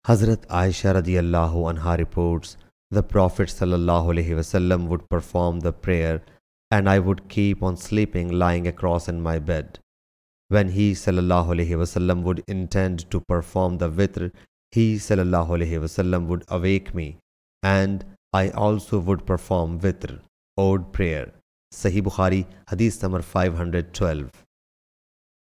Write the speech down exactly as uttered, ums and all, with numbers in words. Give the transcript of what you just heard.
Hazrat Aisha radiyallahu anha reports, the Prophet sallallahu alaihi wasallam would perform the prayer and I would keep on sleeping lying across in my bed. When he sallallahu alaihi wasallam would intend to perform the witr, he sallallahu alaihi wasallam would awake me and I also would perform witr, odd prayer. Sahih Bukhari, Hadith number five hundred twelve.